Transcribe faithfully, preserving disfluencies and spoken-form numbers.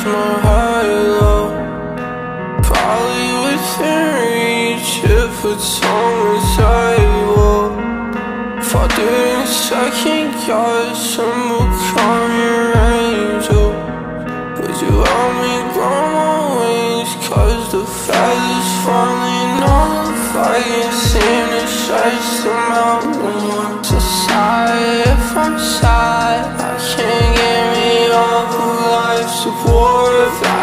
my high low. Probably within reach if it's on the sidewalk. If I didn't second guess and become your angel, would you help me grow my wings? Cause the feathers falling off, I can't seem to chase them out. Once aside, if I'm sad, I can't get me off of life support.